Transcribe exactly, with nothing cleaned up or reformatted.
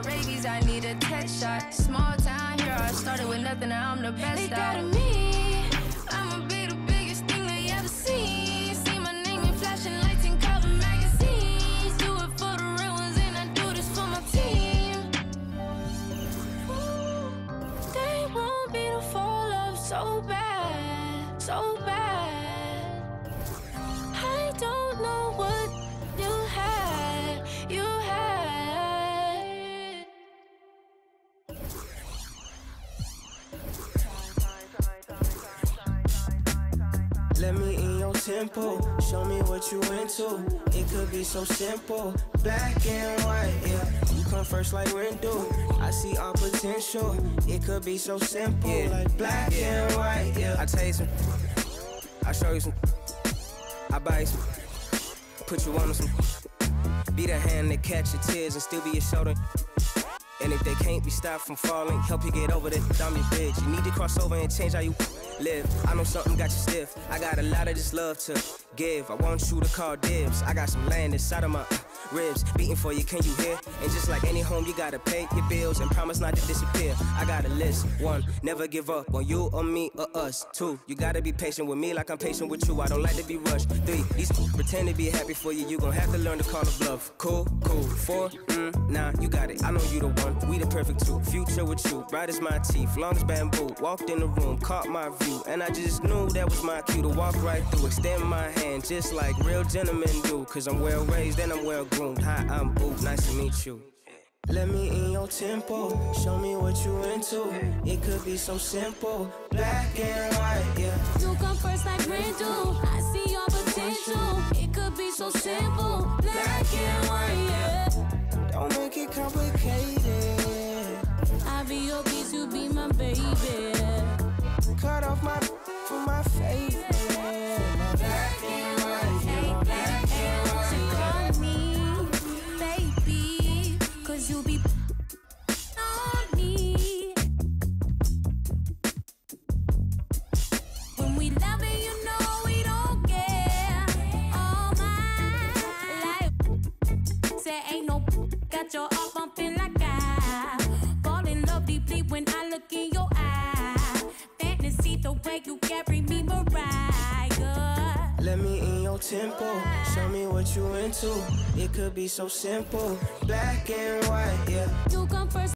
got rabies, I need a text shot. Small town here, I started with nothing, now I'm the best. They doubted me, I'ma be the biggest thing they ever seen. See my name in flashing lights and cover magazines. Do it for the real ones and I do this for my team. They want me to fall off so bad, so bad. I don't know what you had, you had. Let me in your tempo, show me what you into. It could be so simple, black and white, yeah. You come first like Rindu, I see all potential. It could be so simple, yeah. Like black yeah. and white, yeah. I tell you some, I show you some, I buy you some, put you on some. Be the hand that catch your tears and still be your shoulder. And if they can't be stopped from falling, help you get over that, I'm your bitch. You need to cross over and change how you live. I know something got you stiff. I got a lot of this love to give. I want you to call dibs. I got some land inside of my ribs beating for you, can you hear? And just like any home, you gotta pay your bills and promise not to disappear. I got a list. One, never give up on you or me or us. Two, you gotta be patient with me like I'm patient with you. I don't like to be rushed. Three, these pretend to be happy for you. You gon' have to learn to call a bluff. Cool, cool. Four, mm, nah, you got it. I know you the one. We the perfect two. Future with you, bright as my teeth, long as bamboo. Walked in the room, caught my view, and I just knew that was my cue to walk right through. Extend my hand just like real gentlemen do. Cause I'm well raised and I'm well groomed. Hi, I'm Boo, nice to meet you. Let me in your tempo, show me what you into. It could be so simple, black and white, yeah. You come first like Rindu, I see your potential. It could be so simple, black and white, yeah. Don't make it complicated. I be your piece, you be my baby. Cut off my for my favorite. Black and white, yeah. Black and white. So call me baby, cause you be on me. When we love it, you know we don't care. All my life, say ain't no got your heart bumping like I fall in love deeply when I look in your eyes. Fantasy the way you carry me, Mariah. Let me in your tempo, show me what you into. It could be so simple, black and white, yeah. You come first.